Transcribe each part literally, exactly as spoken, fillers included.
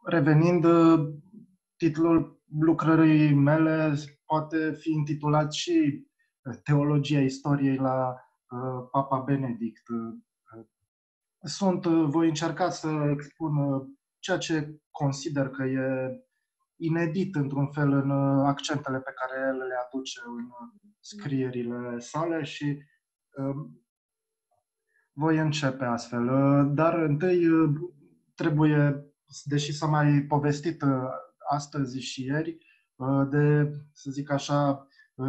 Revenind, titlul lucrării mele poate fi intitulat și Teologia istoriei la Papa Benedict. Sunt, voi încerca să expun ceea ce consider că e inedit într-un fel în accentele pe care el le aduce în scrierile sale și voi începe astfel. Dar întâi trebuie, deși s-a mai povestit astăzi și ieri, de, să zic așa,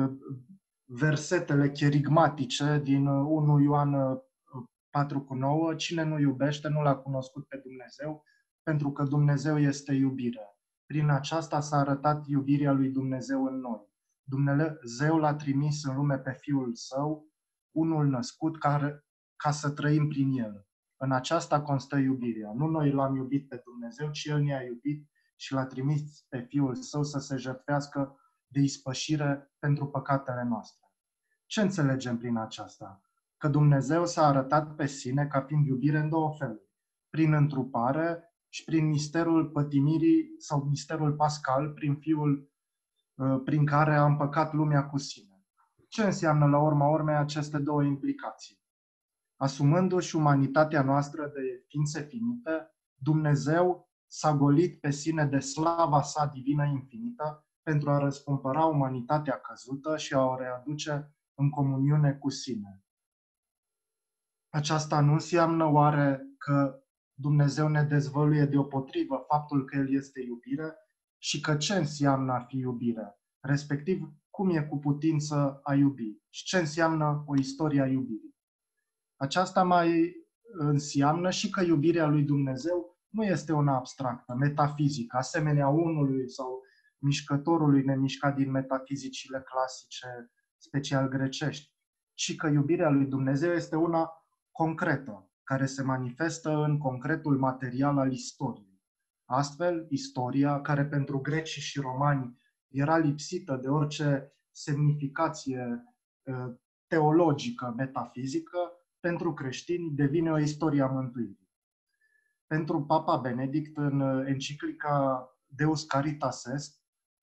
versetele cherigmatice din unu Ioan patru cu nouă, cine nu iubește nu l-a cunoscut pe Dumnezeu, pentru că Dumnezeu este iubire. Prin aceasta s-a arătat iubirea lui Dumnezeu în noi. Dumnezeu l-a trimis în lume pe Fiul Său, unul născut, care, ca să trăim prin El. În aceasta constă iubirea. Nu noi l-am iubit pe Dumnezeu, ci El ne-a iubit și l-a trimis pe Fiul Său să se jertfească de ispășire pentru păcatele noastre. Ce înțelegem prin aceasta? Că Dumnezeu s-a arătat pe sine ca fiind iubire în două feluri. Prin întrupare și prin misterul pătimirii sau misterul pascal, prin Fiul prin care a împăcat lumea cu sine. Ce înseamnă la urma urmei aceste două implicații? Asumându-și umanitatea noastră de ființe finite, Dumnezeu s-a golit pe sine de slava sa divină infinită pentru a răscumpăra umanitatea căzută și a o readuce în comuniune cu sine. Aceasta nu înseamnă oare că Dumnezeu ne dezvăluie deopotrivă faptul că El este iubire și că ce înseamnă a fi iubire, respectiv cum e cu putință a iubi și ce înseamnă o istorie a iubirii. Aceasta mai înseamnă și că iubirea lui Dumnezeu nu este una abstractă, metafizică, asemenea unului sau mișcătorului nemișcat din metafizicile clasice, special grecești, ci că iubirea lui Dumnezeu este una concretă, care se manifestă în concretul material al istoriei. Astfel, istoria, care pentru greci și romani era lipsită de orice semnificație teologică, metafizică, pentru creștini devine o istorie a mântuirii. Pentru Papa Benedict, în enciclica Deus Caritas Est,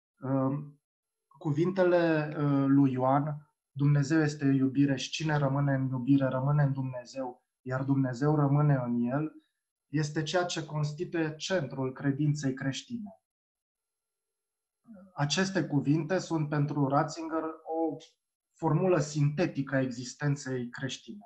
cuvintele lui Ioan, Dumnezeu este iubire și cine rămâne în iubire rămâne în Dumnezeu, iar Dumnezeu rămâne în el, este ceea ce constituie centrul credinței creștine. Aceste cuvinte sunt pentru Ratzinger o formulă sintetică a existenței creștine.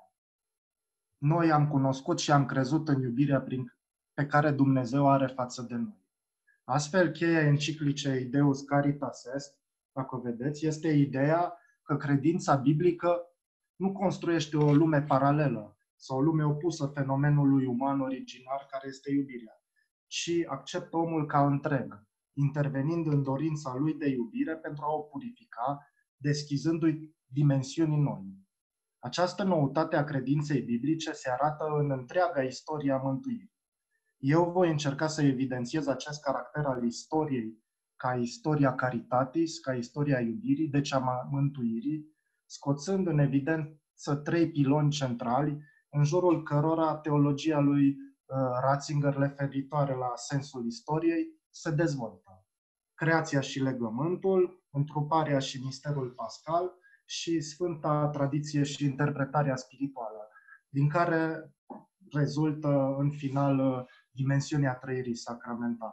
Noi am cunoscut și am crezut în iubirea prin, pe care Dumnezeu are față de noi. Astfel, cheia enciclicei Deus Caritas Est, dacă o vedeți, este ideea că credința biblică nu construiește o lume paralelă sau o lume opusă fenomenului uman originar care este iubirea, ci acceptă omul ca întreg, intervenind în dorința lui de iubire pentru a o purifica, deschizându-i dimensiuni noi. Această noutate a credinței biblice se arată în întreaga istorie a mântuirii. Eu voi încerca să evidențiez acest caracter al istoriei ca istoria caritatis, ca istoria iubirii, deci a mântuirii, scoțând în evidență trei piloni centrali, în jurul cărora teologia lui uh, Ratzinger, referitoare la sensul istoriei, se dezvoltă. Creația și legământul, întruparea și misterul pascal și sfânta tradiție și interpretarea spirituală, din care rezultă în final dimensiunea trăirii sacramentale.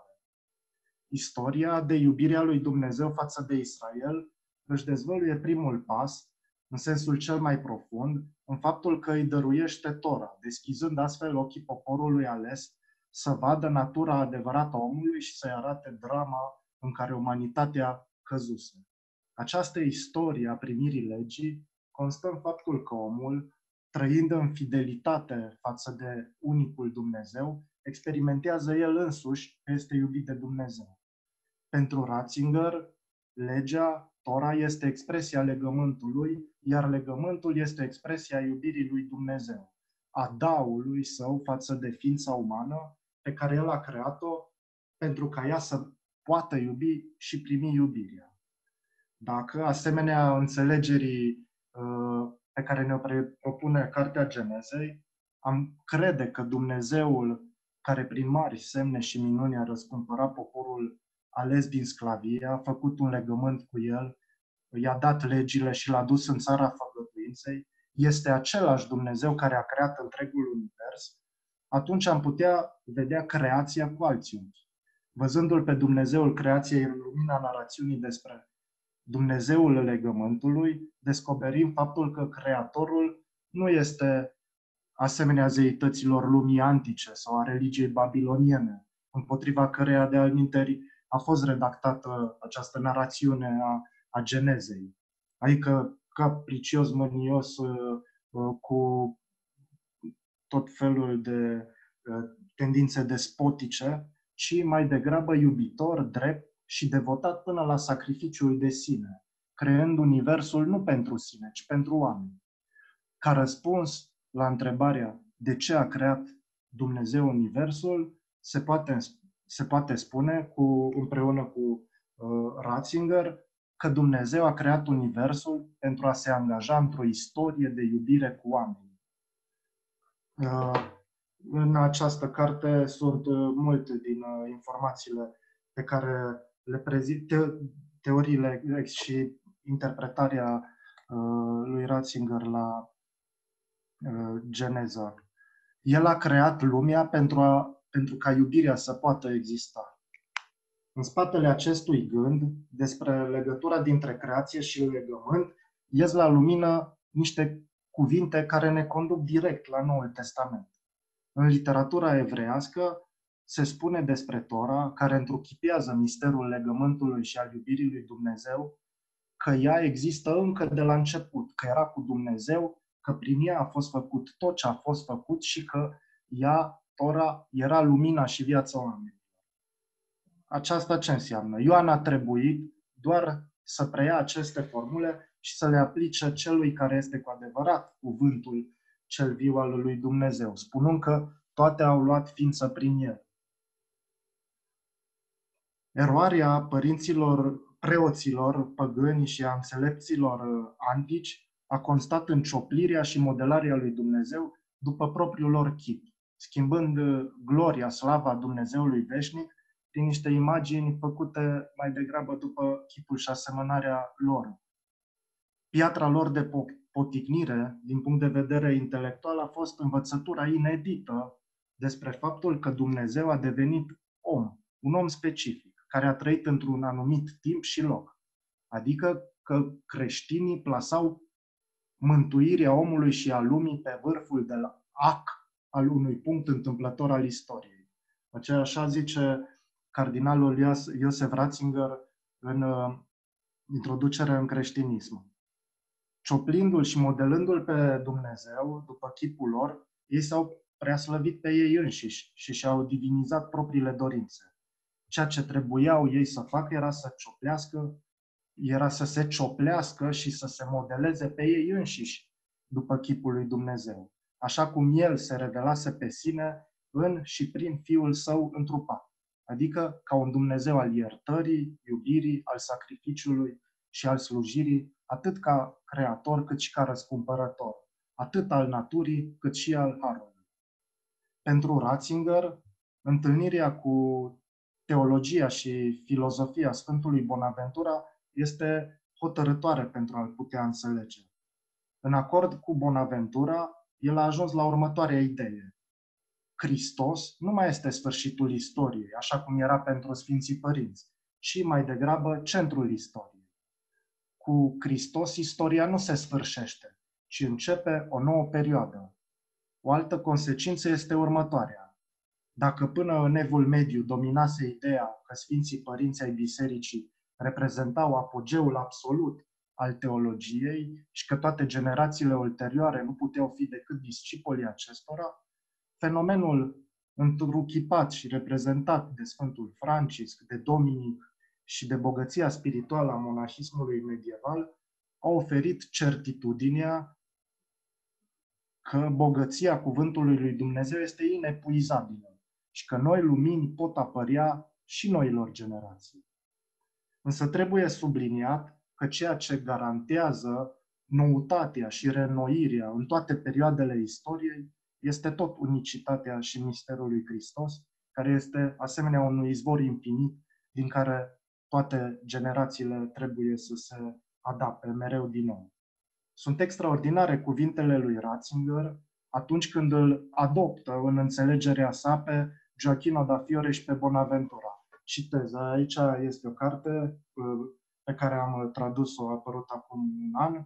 Istoria de iubirea lui Dumnezeu față de Israel își dezvăluie primul pas, în sensul cel mai profund, în faptul că îi dăruiește Tora, deschizând astfel ochii poporului ales să vadă natura adevărată a omului și să-i arate drama în care umanitatea căzuse. Această istorie a primirii legii constă în faptul că omul, trăind în fidelitate față de unicul Dumnezeu, experimentează el însuși că este iubit de Dumnezeu. Pentru Ratzinger, legea, Tora, este expresia legământului, iar legământul este expresia iubirii lui Dumnezeu, a daului său față de ființa umană pe care el a creat-o pentru ca ea să poată iubi și primi iubirea. Dacă, asemenea înțelegerii uh, pe care ne-o propune Cartea Genezei, am crede că Dumnezeul care prin mari semne și minuni a răscumpărat poporul ales din sclavie, a făcut un legământ cu el, i-a dat legile și l-a dus în țara făgăduinței, este același Dumnezeu care a creat întregul univers, atunci am putea vedea creația cu alți unchi. Văzându-L pe Dumnezeul creației în lumina narațiunii despre Dumnezeul legământului, descoperim faptul că Creatorul nu este asemenea zeităților lumii antice sau a religiei babiloniene, împotriva căreia de altminteri a fost redactată această narațiune a, a Genezei. Adică capricios, mânios, cu tot felul de tendințe despotice, ci mai degrabă iubitor, drept și devotat până la sacrificiul de sine, creând universul nu pentru sine, ci pentru oameni. Ca răspuns la întrebarea de ce a creat Dumnezeu universul, se poate, se poate spune cu, împreună cu uh, Ratzinger că Dumnezeu a creat universul pentru a se angaja într-o istorie de iubire cu oamenii. Uh, în această carte sunt uh, multe din uh, informațiile pe care le prezint, te, teoriile și interpretarea uh, lui Ratzinger la Geneza. El a creat lumea pentru, a, pentru ca iubirea să poată exista. În spatele acestui gând despre legătura dintre creație și legământ, ies la lumină niște cuvinte care ne conduc direct la Noul Testament. În literatura evreiască se spune despre Tora, care întruchipează misterul legământului și al iubirii lui Dumnezeu, că ea există încă de la început, că era cu Dumnezeu, că prin ea a fost făcut tot ce a fost făcut și că ea, Tora, era lumina și viața oamenilor. Aceasta ce înseamnă? Ioan a trebuit doar să preia aceste formule și să le aplice celui care este cu adevărat cuvântul cel viu al lui Dumnezeu, spunând că toate au luat ființă prin el. Eroarea părinților, preoților păgâni și a înțelepților antici a constat în cioplirea și modelarea lui Dumnezeu după propriul lor chip, schimbând gloria, slava Dumnezeului veșnic prin niște imagini făcute mai degrabă după chipul și asemănarea lor. Piatra lor de poticnire, din punct de vedere intelectual, a fost învățătura inedită despre faptul că Dumnezeu a devenit om, un om specific, care a trăit într-un anumit timp și loc. Adică că creștinii plasau mântuirea omului și a lumii pe vârful de la ac al unui punct întâmplător al istoriei. Aceea așa zice cardinalul Josef Ratzinger în uh, introducerea în creștinism. Cioplindu-l și modelându-l pe Dumnezeu după chipul lor, ei s-au preaslăvit pe ei înșiși și și-au divinizat propriile dorințe. Ceea ce trebuiau ei să facă era să cioplească, era să se cioplească și să se modeleze pe ei înșiși după chipul lui Dumnezeu, așa cum El se revelase pe sine în și prin Fiul Său întrupat, adică ca un Dumnezeu al iertării, iubirii, al sacrificiului și al slujirii, atât ca creator cât și ca răscumpărător, atât al naturii cât și al harului. Pentru Ratzinger, întâlnirea cu teologia și filozofia Sfântului Bonaventura este hotărătoare pentru a-l putea înțelege. În acord cu Bonaventura, el a ajuns la următoarea idee. Hristos nu mai este sfârșitul istoriei, așa cum era pentru Sfinții Părinți, ci mai degrabă centrul istoriei. Cu Hristos istoria nu se sfârșește, ci începe o nouă perioadă. O altă consecință este următoarea. Dacă până în Evul Mediu dominase ideea că Sfinții Părinți ai Bisericii reprezentau apogeul absolut al teologiei și că toate generațiile ulterioare nu puteau fi decât discipolii acestora, fenomenul întruchipat și reprezentat de Sfântul Francisc, de Dominic și de bogăția spirituală a monahismului medieval a oferit certitudinea că bogăția cuvântului lui Dumnezeu este inepuizabilă și că noi lumini pot apărea și noilor generații. Însă trebuie subliniat că ceea ce garantează noutatea și reînnoirea în toate perioadele istoriei este tot unicitatea și misterul lui Hristos, care este asemenea unui izvor infinit din care toate generațiile trebuie să se adapte mereu din nou. Sunt extraordinare cuvintele lui Ratzinger atunci când îl adoptă în înțelegerea sa pe Gioachino da Fiore și pe Bonaventura. Citez, aici este o carte pe care am tradus-o, a apărut acum un an,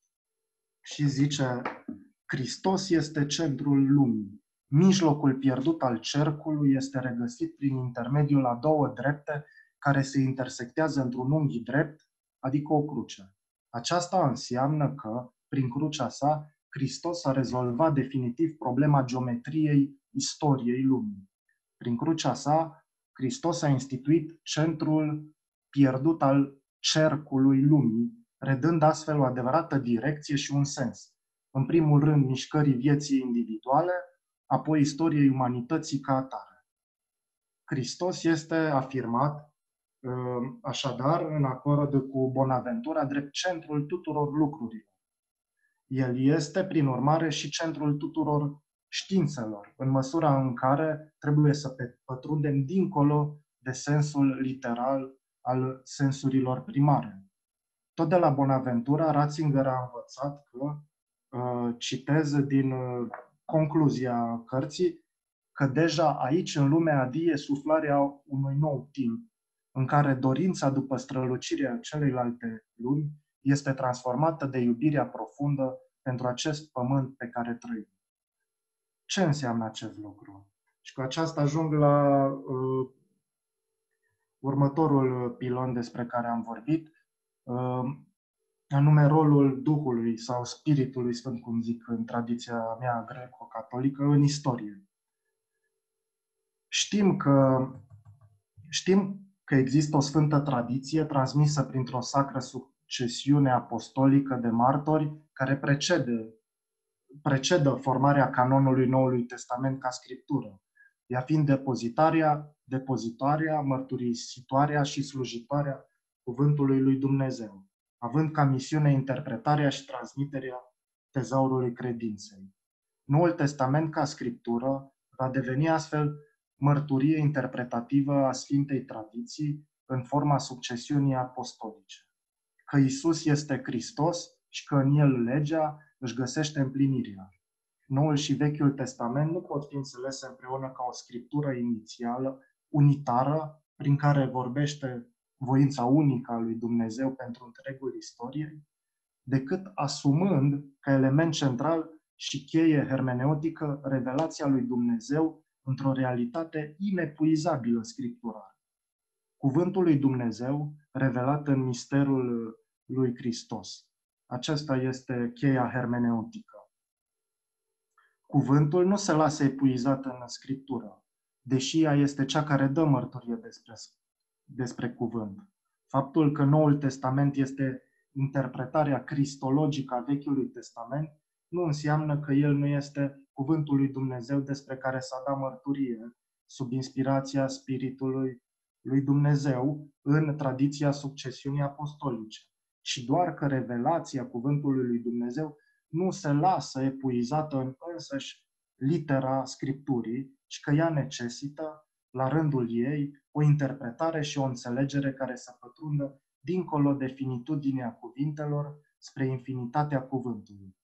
și zice: Hristos este centrul lumii. Mijlocul pierdut al cercului este regăsit prin intermediul a două drepte care se intersectează într-un unghi drept, adică o cruce. Aceasta înseamnă că, prin crucea sa, Hristos a rezolvat definitiv problema geometriei istoriei lumii. Prin crucea sa, Hristos a instituit centrul pierdut al cercului lumii, redând astfel o adevărată direcție și un sens. În primul rând, mișcării vieții individuale, apoi istoriei umanității ca atare. Hristos este afirmat, așadar, în acord cu Bonaventura, drept centrul tuturor lucrurilor. El este, prin urmare, și centrul tuturor științelor, în măsura în care trebuie să pătrundem dincolo de sensul literal al sensurilor primare. Tot de la Bonaventura, Ratzinger a învățat că, citez din concluzia cărții, că deja aici, în lumea adie, suflarea unui nou timp, în care dorința după strălucirea celeilalte lumi este transformată de iubirea profundă pentru acest pământ pe care trăim. Ce înseamnă acest lucru? Și cu aceasta ajung la uh, următorul pilon despre care am vorbit, uh, anume rolul Duhului sau Spiritului Sfânt, cum zic în tradiția mea greco-catolică, în istorie. Știm că, știm că există o sfântă tradiție transmisă printr-o sacră succesiune apostolică de martori care precede, precedă formarea canonului Noului Testament ca scriptură, ea fiind depozitarea, depozitarea, mărturisitoarea și slujitoarea cuvântului lui Dumnezeu, având ca misiune interpretarea și transmiterea tezaurului credinței. Noul Testament ca scriptură va deveni astfel mărturie interpretativă a Sfintei Tradiții în forma succesiunii apostolice. Că Iisus este Hristos și că în El legea își găsește împlinirea. Noul și Vechiul Testament nu pot fi înțelese împreună ca o scriptură inițială, unitară, prin care vorbește voința unică a lui Dumnezeu pentru întregul istoriei, decât asumând ca element central și cheie hermeneutică revelația lui Dumnezeu într-o realitate inepuizabilă scripturală. Cuvântul lui Dumnezeu revelat în misterul lui Hristos. Aceasta este cheia hermeneutică. Cuvântul nu se lasă epuizat în Scriptură, deși ea este cea care dă mărturie despre, despre cuvânt. Faptul că Noul Testament este interpretarea cristologică a Vechiului Testament nu înseamnă că el nu este cuvântul lui Dumnezeu despre care s-a dat mărturie sub inspirația Spiritului lui Dumnezeu în tradiția succesiunii apostolice, și doar că revelația cuvântului lui Dumnezeu nu se lasă epuizată în însăși litera Scripturii, ci că ea necesită, la rândul ei, o interpretare și o înțelegere care să pătrundă dincolo de finitudinea cuvintelor spre infinitatea cuvântului.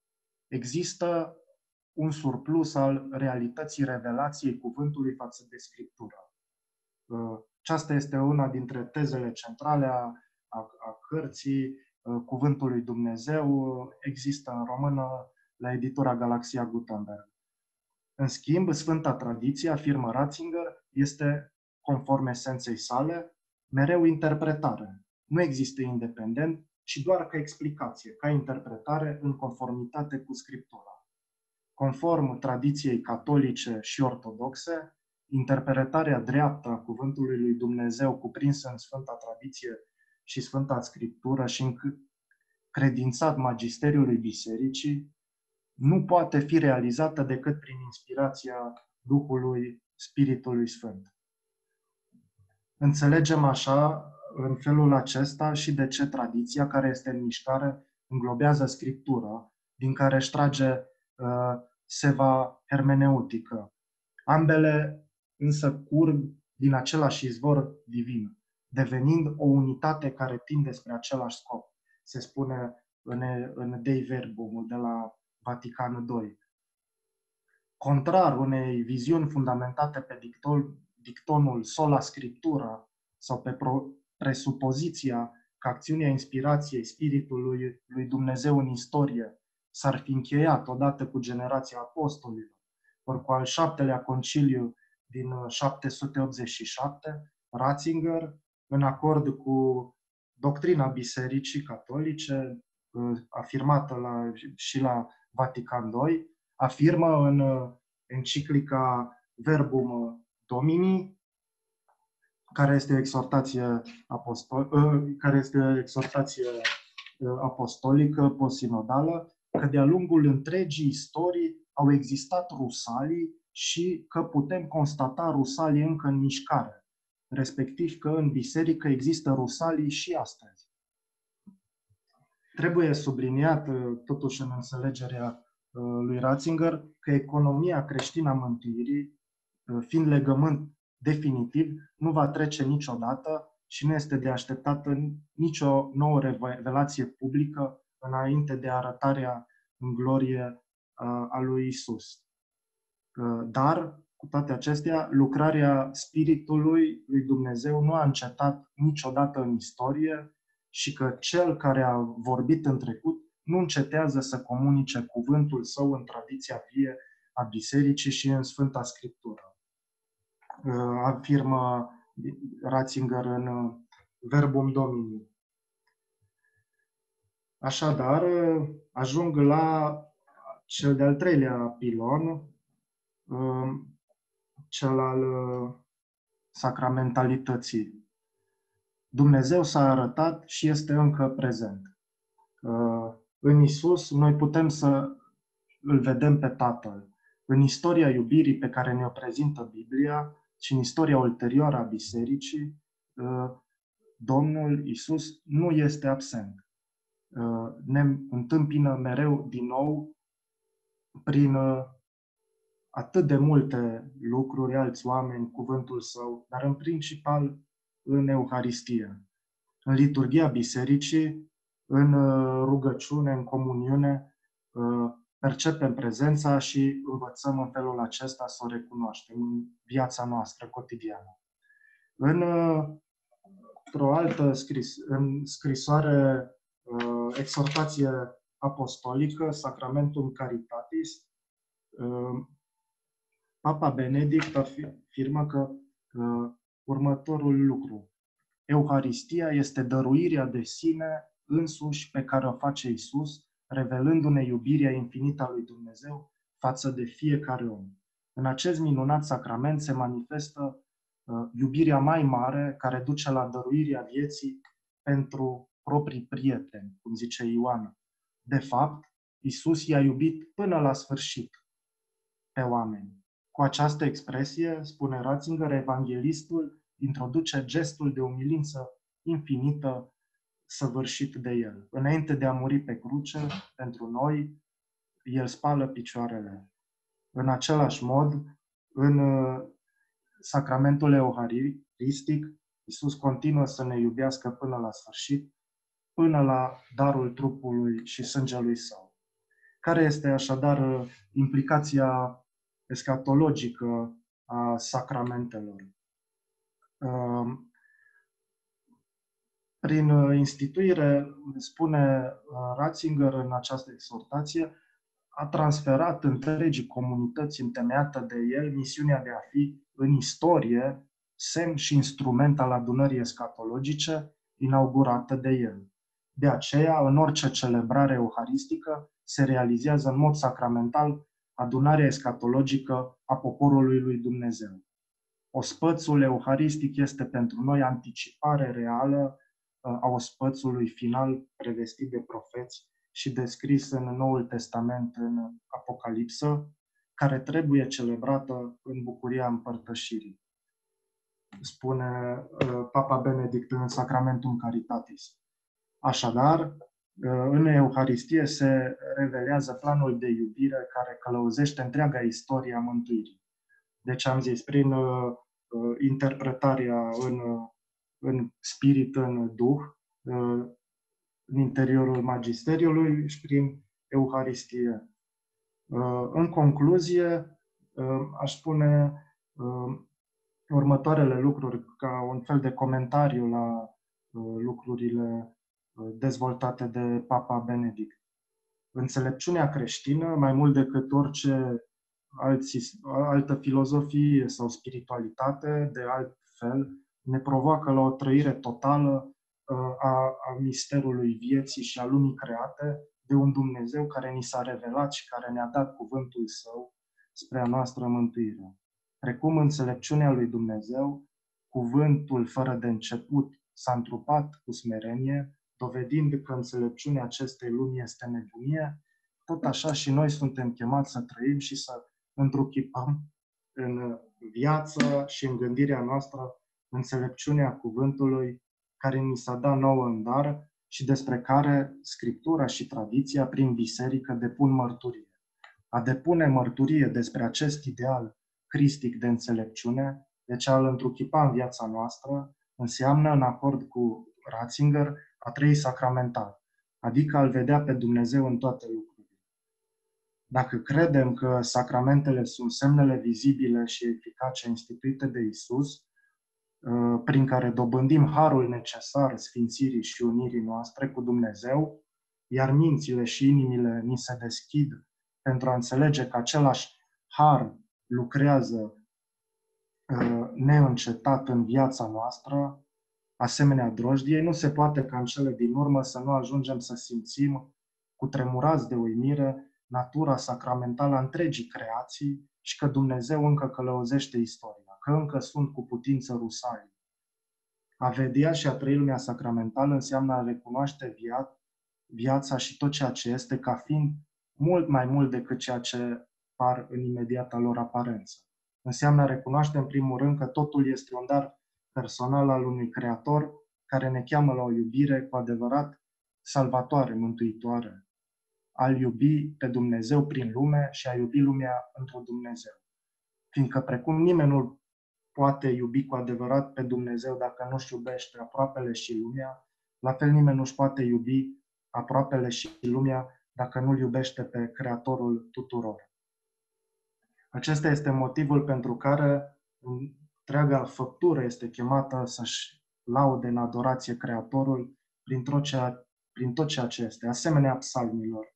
Există un surplus al realității revelației cuvântului față de Scriptură. Aceasta este una dintre tezele centrale a, a, a cărții Cuvântul lui Dumnezeu. Există în română la editura Galaxia Gutenberg. În schimb, Sfânta Tradiție, afirmă Ratzinger, este, conform esenței sale, mereu interpretare. Nu există independent, ci doar ca explicație, ca interpretare în conformitate cu Scriptura. Conform tradiției catolice și ortodoxe, interpretarea dreaptă a Cuvântului lui Dumnezeu cuprinsă în Sfânta Tradiție și Sfânta Scriptură și încredințat magisteriului Bisericii, nu poate fi realizată decât prin inspirația Duhului Spiritului Sfânt. Înțelegem așa, în felul acesta, și de ce tradiția care este în mișcare înglobează Scriptura, din care își trage uh, seva hermeneutică. Ambele însă curg din același izvor divin, devenind o unitate care tinde spre același scop. Se spune în, în Dei Verbum de la Vatican doi. Contrar unei viziuni fundamentate pe dicton, dictonul sola scriptura sau pe pro, presupoziția că acțiunea inspirației Spiritului lui Dumnezeu în istorie s-ar fi încheiat odată cu generația apostolilor, ori cu al șaptelea conciliu din șapte sute optzeci și șapte, Ratzinger, în acord cu doctrina Bisericii Catolice, afirmată la, și la Vatican doi, afirmă în enciclica Verbum Domini, care este o exhortație, apostol, care este o exhortație apostolică post-sinodală, că de-a lungul întregii istorii au existat rusalii și că putem constata rusalii încă în mișcare, respectiv că în biserică există rusalii și astăzi. Trebuie subliniat, totuși în înțelegerea lui Ratzinger, că economia creștină a mântuirii, fiind legământ definitiv, nu va trece niciodată și nu este de așteptată nicio nouă revelație publică înainte de arătarea în glorie a lui Isus. Dar, cu toate acestea, lucrarea Spiritului lui Dumnezeu nu a încetat niciodată în istorie și că Cel care a vorbit în trecut nu încetează să comunice cuvântul Său în tradiția vie a Bisericii și în Sfânta Scriptură. Afirmă Ratzinger în Verbum Domini. Așadar, ajung la cel de-al treilea pilon, cel al sacramentalității. Dumnezeu s-a arătat și este încă prezent. În Isus noi putem să îl vedem pe Tatăl. În istoria iubirii pe care ne-o prezintă Biblia și în istoria ulterioară a Bisericii, Domnul Isus nu este absent. Ne întâmpină mereu din nou prin atât de multe lucruri, alți oameni, cuvântul Său, dar în principal în Euharistie. În liturghia Bisericii, în rugăciune, în comuniune, percepem prezența și învățăm în felul acesta să o recunoaștem în viața noastră cotidiană. În o altă scris, în scrisoare, exhortație apostolică, Sacramentum Caritatis, Papa Benedict afirmă că următorul lucru: Euharistia este dăruirea de sine însuși pe care o face Isus, revelându-ne iubirea infinită a lui Dumnezeu față de fiecare om. În acest minunat sacrament se manifestă uh, iubirea mai mare care duce la dăruirea vieții pentru proprii prieteni, cum zice Ioan. De fapt, Isus i-a iubit până la sfârșit pe oameni. Cu această expresie, spune Ratzinger, evanghelistul introduce gestul de umilință infinită săvârșit de el. Înainte de a muri pe cruce, pentru noi, el spală picioarele. În același mod, în sacramentul euharistic, Iisus continuă să ne iubească până la sfârșit, până la darul trupului și sângelui Său. Care este așadar implicația eschatologică a sacramentelor? Prin instituire, spune Ratzinger în această exhortație, a transferat întregii comunități întemeiată de el misiunea de a fi în istorie semn și instrument al adunării eschatologice inaugurată de el. De aceea, în orice celebrare euharistică se realizează în mod sacramental adunarea eschatologică a poporului lui Dumnezeu. Ospățul euharistic este pentru noi anticipare reală a ospățului final prevestit de profeți și descris în Noul Testament în Apocalipsă, care trebuie celebrată în bucuria împărtășirii. Spune Papa Benedict în Sacramentum Caritatis. Așadar, În Euharistie se revelează planul de iubire care călăuzește întreaga istorie a mântuirii. Deci am zis, prin uh, interpretarea în, în spirit, în duh, uh, în interiorul magisteriului și prin Euharistie. Uh, în concluzie, uh, aș spune uh, următoarele lucruri ca un fel de comentariu la uh, lucrurile dezvoltate de Papa Benedict. Înțelepciunea creștină, mai mult decât orice alții, altă filozofie sau spiritualitate, de alt fel, ne provoacă la o trăire totală a, a misterului vieții și a lumii create de un Dumnezeu care ni s-a revelat și care ne-a dat cuvântul Său spre a noastră mântuire. Precum înțelepciunea lui Dumnezeu, cuvântul fără de început s-a întrupat cu smerenie, dovedind că înțelepciunea acestei lumi este nebunie, tot așa și noi suntem chemați să trăim și să întruchipăm în viață și în gândirea noastră înțelepciunea cuvântului care ni s-a dat nouă în dar și despre care Scriptura și tradiția prin biserică depun mărturie. A depune mărturie despre acest ideal cristic de înțelepciune, deci a-l întruchipa în viața noastră, înseamnă, în acord cu Ratzinger, a trăi sacramental, adică a-L vedea pe Dumnezeu în toate lucrurile. Dacă credem că sacramentele sunt semnele vizibile și eficace instituite de Isus, prin care dobândim harul necesar sfințirii și unirii noastre cu Dumnezeu, iar mințile și inimile ni se deschid pentru a înțelege că același har lucrează neîncetat în viața noastră, asemenea drojdiei, nu se poate ca în cele din urmă să nu ajungem să simțim, cutremurați de uimire, natura sacramentală a întregii creații și că Dumnezeu încă călăuzește istoria, că încă sunt cu putință rusalii. A vedea și a trăi lumea sacramentală înseamnă a recunoaște via- viața și tot ceea ce este ca fiind mult mai mult decât ceea ce par în imediata lor aparență. Înseamnă a recunoaște în primul rând că totul este un dar personal al unui Creator care ne cheamă la o iubire cu adevărat salvatoare, mântuitoare. A-L iubi pe Dumnezeu prin lume și a iubi lumea într-un Dumnezeu. Fiindcă precum nimeni nu poate iubi cu adevărat pe Dumnezeu dacă nu-și iubește aproapele și lumea, la fel nimeni nu-și poate iubi aproapele și lumea dacă nu-L iubește pe Creatorul tuturor. Acesta este motivul pentru care întreaga făptură este chemată să-și laude în adorație Creatorul prin tot ceea, prin tot ceea ce este, asemenea psalmilor.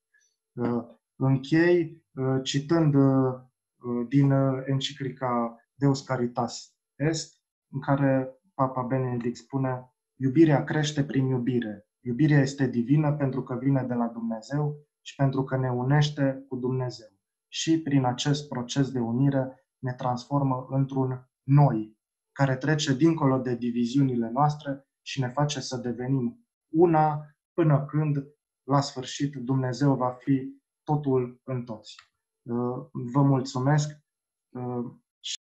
Închei citând din enciclica Deus Caritas Est, în care Papa Benedict spune: iubirea crește prin iubire. Iubirea este divină pentru că vine de la Dumnezeu și pentru că ne unește cu Dumnezeu. Și prin acest proces de unire ne transformă într-un noi, care trece dincolo de diviziunile noastre și ne face să devenim una până când, la sfârșit, Dumnezeu va fi totul în toți. Vă mulțumesc!